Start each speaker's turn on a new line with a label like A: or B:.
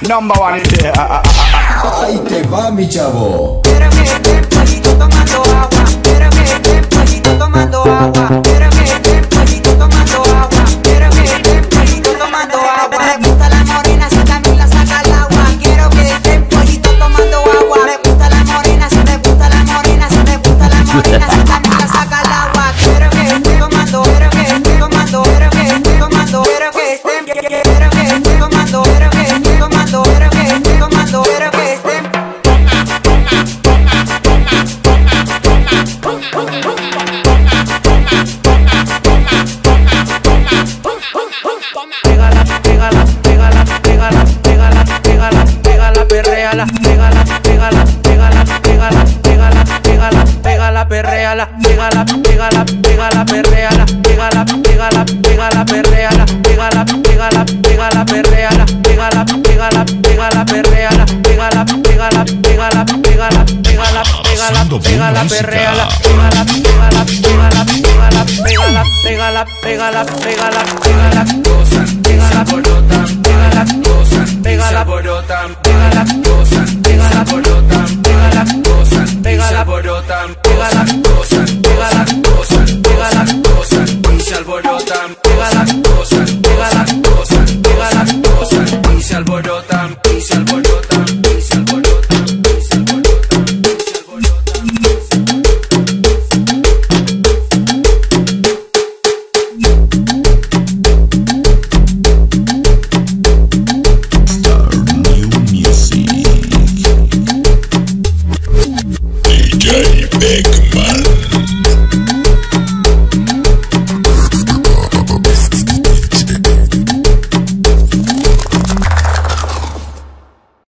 A: Number one is here.
B: Ahí te va, mi chavo.
C: Quiero que estés pollito tomando agua. Quiero que estés pollito tomando agua. Quiero que estés pollito tomando agua. Quiero que estés pollito tomando agua. Me gusta la morena si también la saca al agua. Quiero que estés pollito tomando agua. Me gusta la morena si me gusta la morena si me gusta la morena si también la saca al agua. Quiero que estés tomando, quiero que estés tomando, quiero que estés tomando, quiero que estés, quiero que estés tomando, quiero que estés tomando, quiero que estés tomando, quiero que estés.
D: Perréala, pégala, pégala, pégala, perréala, pégala, pégala, pégala, perréala, pégala, pégala, pégala, perréala, pégala, pégala, pégala, perréala, pégala, pégala, pégala, pégala, pégala, pégala, pégala, perréala, pégala, pégala, pégala, pégala, pégala, pégala, pégala, pégala, pégala, gozan, pégala, alborotan, pégala, gozan, pégala, alborotan, pégala, gozan, pégala, alborotan, pégala, gozan, pégala, alborotan, pégala, gozan.